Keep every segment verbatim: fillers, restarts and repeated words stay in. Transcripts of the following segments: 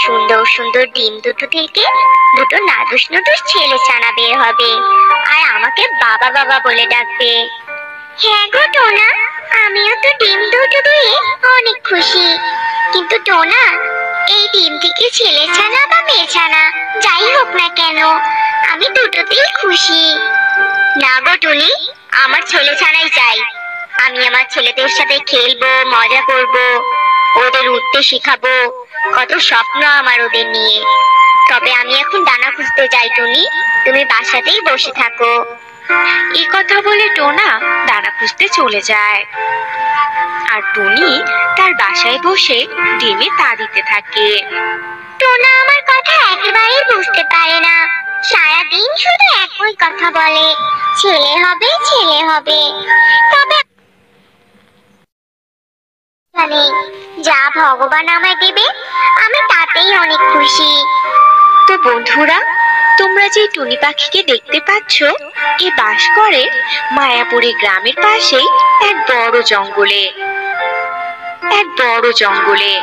সুন্দর সুন্দর ডিম দুটো থেকে দুটো নাদুস নুদুস ছেলে ছানা বের হবে, আর আমাকে বাবা বাবা বলে ডাকবে। হ্যাঁ গো টোনা, আমিও তো ডিম দুটো দিয়ে অনেক খুশি। কিন্তু টোনা, এই ডিম থেকে ছেলে ছানা বা মেয়ে ছানা যাই হোক না কেন, আমি দুটোতেই খুশি। না গো টুনি, আমার ছেলে ছানাই চাই। আমি আমার ছেলেদের সাথে খেলবো, মজা করব, ওদের উঠতে শেখাবো, কত স্বপ্ন আমার ওদের নিয়ে। তবে আমি এখন দানা খুঁজতে যাই টুনি, তুমি বাসাতেই বসে থাকো। এই কথা বলে টোনা দানা খুঁজতে চলে যায়, আর টুনি তার বাসায় বসে ডিমে তা দিতে থাকে। টোনা আমার কথা একেবারেই বুঝতে পারে না, সারাদিন শুধু একই কথা বলে, ছেলে হবে ছেলে হবে। তবে যা ভগবান আমায় দেবে আমি তাতেই অনেক খুশি। তো বন্ধুরা, তোমরা যে টুনি পাখিকে দেখতে পাচ্ছ, এ বাস করে মায়াপুরি গ্রামের পাশে এক বড় জঙ্গলে এক বড় জঙ্গলে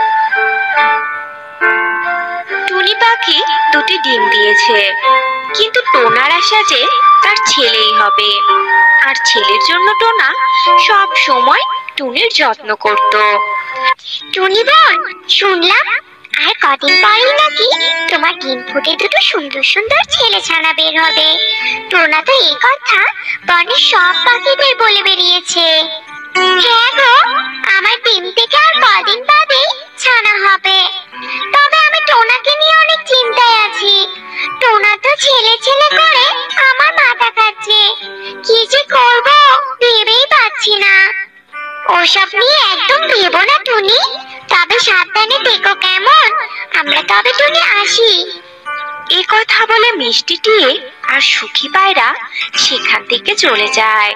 টুনি পাখি দুটি ডিম দিয়েছে, কিন্তু টোনার আশা যে তার ছেলেই হবে, আর ছেলের জন্য টোনা সব সময় টুনির যত্ন করত। টুনি বোন, শুনলাম আর কদিন পরেই নাকি তোমার ডিম ফুটে দুটো সুন্দর সুন্দর ছেলে ছানা বের হবে। টোনা তো এই কথা বনের সব পাখিদের বলে বেরিয়েছে। হ্যাঁ গো, আমার ডিম থেকে আর কদিন বাদে ছানা হবে। তবে আমি টোনাকে নিয়ে অনেক চিন্তায় আছি। টোনা তো ছেলে ছেলে করে আমার মাথা খাচ্ছে, কি যে করব ভেবেই পাচ্ছি না। ওসব নিয়ে একদম ভেবো না টুনি, তবে সাবধানে থেকো কেমন? আমরা তবে টুনি আসি। এই কথা বলে মিষ্টি টিয়ে আর সুখী পায়রা সেখান থেকে চলে যায়।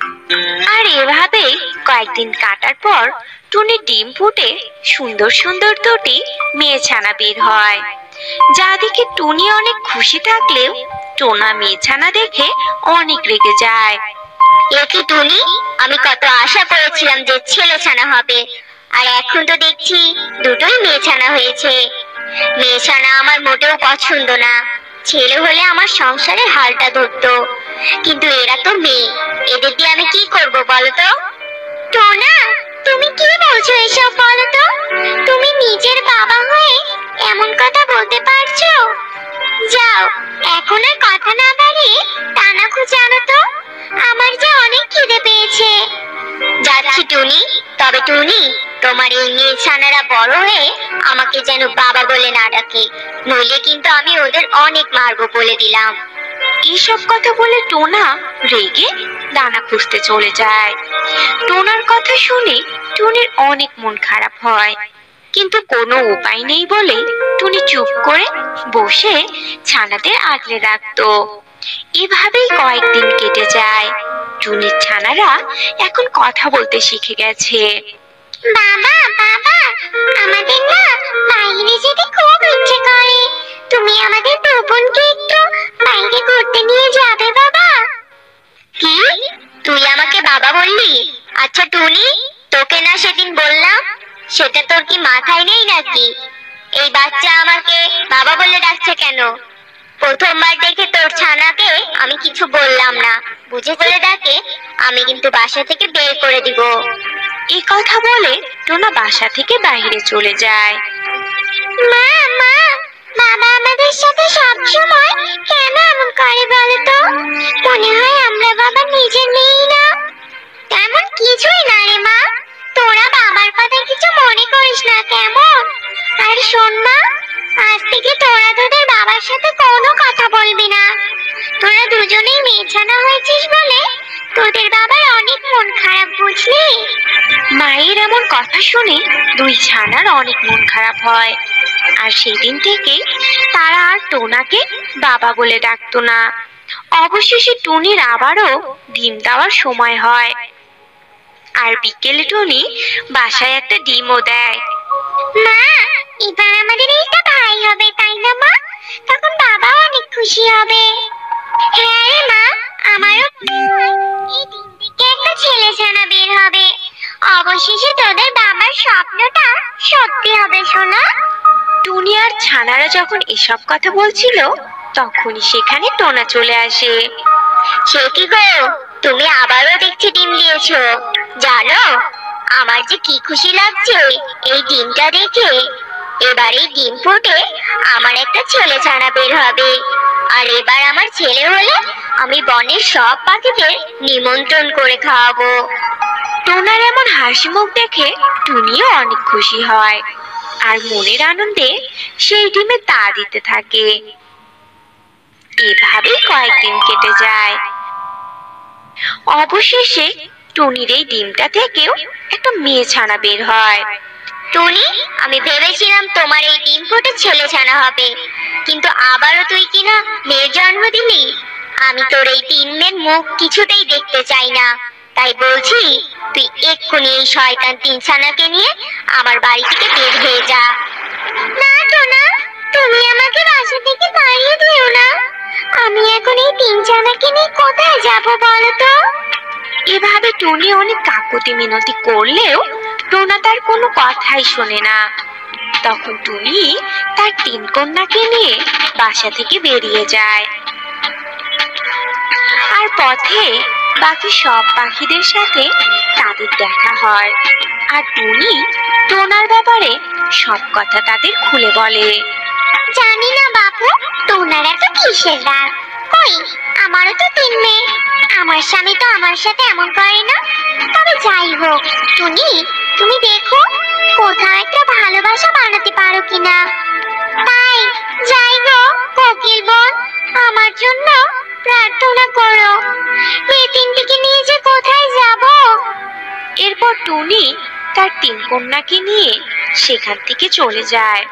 আর এভাবে কয়েকদিন কাটার পর টুনি ডিম ফুটে সুন্দর সুন্দর দুটি মেয়ে ছানা বের হয়, যা দেখে টুনি অনেক খুশি থাকলেও টোনা মেয়ে ছানা দেখে অনেক রেগে যায়। একি টুনি, আমি কত আশা করেছিলাম যে ছেলে ছানা হবে, আর এখন তো দেখছি দুটোই মেয়ে ছানা হয়েছে। মেয়ে ছানা আমার মোটেও পছন্দ না, ছেলে হলে আমার সংসারের হালটা ধরতো, কিন্তু এরা তো মেয়ে, এদের দিয়ে আমি কি করব বলো তো? টোনা, তুমি কি বলছো এসব বলো তো? তুমি নিজের বাবা হয়ে এমন কথা বলতে পারছো? যাও, এখন আর কথা না বাড়িয়ে দানা খুঁজে আনো তো, আমার যে অনেক খিদে পেয়েছে। যাচ্ছি টুনি, তবে টুনি তোমার এই মেয়ে ছানারা বড় হয়ে আমাকে যেন বাবা বলে না ডাকে, নইলে কিন্তু আমি ওদের অনেক মারবো বলে দিলাম। এইসব কথা বলে টোনা রেগে দানা খুঁজতে চলে যায়। টোনার কথা শুনে টুনির অনেক মন খারাপ হয়, কিন্তু কোনো উপায় নেই বলে টুনি চুপ করে বসে ছানাদের আগলে রাখতো। এভাবেই কয়েকদিন কেটে যায়। টুনির ছানারা এখন কথা বলতে শিখে গেছে। বাবা বাবা, আমাদের না বাইরে যেতে খুব ইচ্ছে করে, তুমি আমাদের বোনকে একটু বাইরে ঘুরতে নিয়ে যাবে বাবা? কি, তুই আমাকে বাবা বললি? আচ্ছা টুনি, তোকে না সেদিন বললাম, সেটা তোর কি মাথায় নেই নাকি? এই বাচ্চা আমাকে বাবা বলে ডাকছে কেন? প্রথমবার দেখে তোর ছানাকে আমি কিছু বললাম না, বুঝে বলে ডাকে, আমি কিন্তু বাসা থেকে বের করে দিব। এই কথা বলে টোনা বাসা থেকে বাইরে চলে যায়। মা মা, বাবা আমাদের সাথে সব সময় কেন এমন করে বলো তো? মনে হয় আমরা বাবা নিজের মেয়ে না। তেমন কিছুই না রে মা, তোরা বাবার কথা কিছু মনে করিস না কেমন? আর শোন মা, আজ থেকে তোরা তোদের বাবার সাথে কোনো কথা বলবি না। তোরা দুজনেই মেয়ে ছানা হয়েছিস বলে তোদের বাবার অনেক মন খারাপ, বুঝলি? মায়ের এমন কথা শুনে দুই ছানার অনেক মন খারাপ হয়, আর সেদিন থেকে তারা আর টোনাকে বাবা বলে ডাকতো না। অবশেষে টুনির আবারও ডিম দেওয়ার সময় হয়, আর বিকেলে টুনি বাসায় একটা ডিমও দেয়। মা, এবার আমাদের একটা ভাই হবে তাই না মা? তখন বাবা অনেক খুশি হবে। হ্যাঁ রে মা, আমারও এই ডিম থেকে একটা ছেলে ছানা বের হবে। অবশেষে তোদের বাবার স্বপ্নটা সত্যি হবে সোনা। টুনি আর ছানারা যখন এসব কথা বলছিল তখনই সেখানে টোনা চলে আসে। সে কি গো, তুমি আবারও দেখছি ডিম দিয়েছো। জানো আমার যে কি খুশি লাগছে এই ডিমটা দেখে। এবার এই ডিম ফুটে আমার একটা ছেলে ছানা বের হবে। আর এবার আমার ছেলে হলে আমি বনের সব পাখিদের নিমন্ত্রণ করে খাওয়াবো। টোনার এমন হাসি মুখ দেখে টুনিও অনেক খুশি হয় আর মনের আনন্দে সেই ডিমে তা দিতে থাকে। এভাবেই কয়েকদিন কেটে যায়। অবশেষে টুনির এই ডিমটা থেকেও একটা মেয়ে ছানা বের হয়। টুনি, আমি ভেবেছিলাম তোমার এই ডিম ফুটে ছেলে ছানা হবে, কিন্তু আবারও তুই কিনা মেয়ের জন্ম দিলি। আমি তোর এই তিন মেয়ের মুখ কিছুতেই দেখতে চাই না। তাই বলছি তুই এক্ষুনি এই শয়তান তিন ছানাকে নিয়ে আমার বাড়ি থেকে বের হয়ে যা। না টোনা, তুমি আমাকে বাসা থেকে তাড়িয়ে দিও না। আমি এখন এই তিন ছানাকে নিয়ে কোথায় যাব বলো তো? এভাবে টুনি অনেক কাকুতি মিনতি করলেও টোনা তার কোনো কথাই শোনে না। তখন টুনি তার তিন কন্যাকে নিয়ে বাসা থেকে বেরিয়ে যায়। আর পথে বাকি সব পাখিদের সাথে তাদের দেখা হয়। আর টুনি টোনার ব্যাপারে সব কথা তাদের খুলে বলে। জানি না বাপু, টোনার এত কিসের রাগ? কই, আমারও তো তিন মেয়ে। আমার স্বামী তো আমার সাথে এমন করে না। তবে যাই হোক টুনি, তুমি দেখো কোথাও একটা ভালোবাসা বানাতে পারো কিনা। তাই যাই গো কোকিল বোন, আমার জন্য প্রার্থনা করো। এই তিনটিকে নিয়ে যে কোথায় যাব। এরপর টুনি তার তিন কন্যাকে নিয়ে সেখান থেকে চলে যায়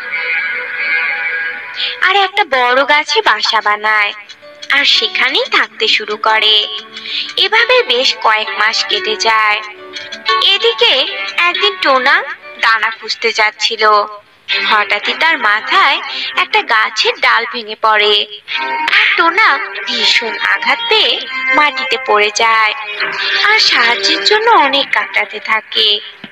আর একটা বড় গাছে বাসা বানায় আর সেখানেই থাকতে শুরু করে। এভাবে বেশ কয়েক মাস কেটে যায়। এদিকে একদিন টোনা দানা খুঁজতে যাচ্ছিল। হঠাৎই তার মাথায় একটা গাছের ডাল ভেঙে পড়ে আর টোনা ভীষণ আঘাত পেয়ে মাটিতে পড়ে যায় আর সাহায্যের জন্য অনেক কাঁদতে থাকে।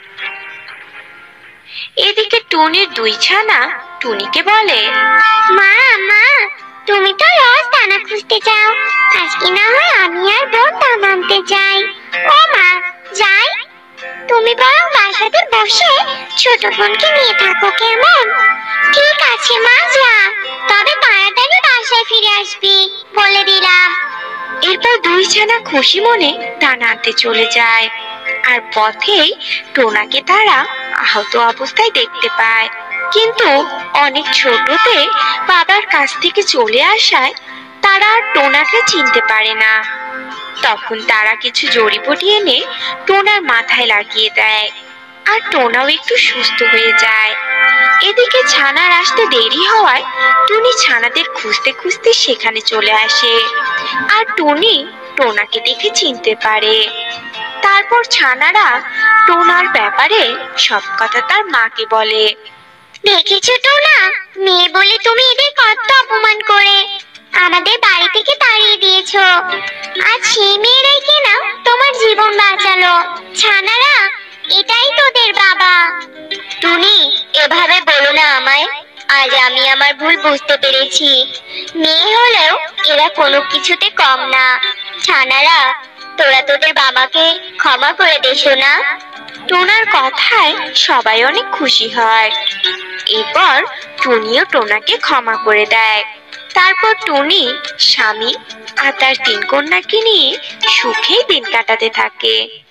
এদিকে টুনির দুই ছানা টুনিকে বলে, মা মা, তুমি তো রোজ দানা খুঁজতে যাও, আজকে না হয় আমি আর বোন দানা আনতে যাই। ও মা, যাই? তুমি বরং বাসাতে বসে ছোট বোনকে নিয়ে থাকো, কেমন? ঠিক আছে মা, যা, তবে তাড়াতাড়ি বাসায় ফিরে আসবি, বলে দিলাম। এরপর দুই ছানা খুশি মনে দানা আনতে চলে যায় আর পথেই টোনাকে তারা আহত অবস্থায় দেখতে পায়। কিন্তু অনেক ছোটতে বাবার কাছ থেকে চলে আসায় তারা আর টোনাকে চিনতে পারে না। তখন তারা কিছু জড়িবুটি এনে টোনার মাথায় লাগিয়ে দেয় আর টোনাও একটু সুস্থ হয়ে যায়। এদিকে ছানার আসতে দেরি হওয়ায় টুনি ছানাদের খুঁজতে খুঁজতে সেখানে চলে আসে আর টুনি টোনাকে দেখে চিনতে পারে। তারপর ছানারা টোনার ব্যাপারে সব কথা তার মাকে বলে। দেখেছো টোনা, মেয়ে বলে তুমি এদের কত অপমান করে আমাদের বাড়ি থেকে তাড়িয়ে দিয়েছো। আজ সেই মেয়েরাই কিনা তোমার জীবন বাঁচালো। ছানারা, এটাই তোদের বাবা। টুনি, এভাবে বলো না আমায়। আজ আমি আমার ভুল বুঝতে পেরেছি। মেয়ে হলেও এরা কোনো কিছুতে কম না। ছানারা, তোরা তোদের বাবাকে ক্ষমা করে দেশো না। টোনার কথায় সবাই অনেক খুশি হয়। এরপর টুনিও টোনাকে ক্ষমা করে দেয়। তারপর টুনি স্বামী আর তার তিন কন্যাকে নিয়ে সুখেই দিন কাটাতে থাকে।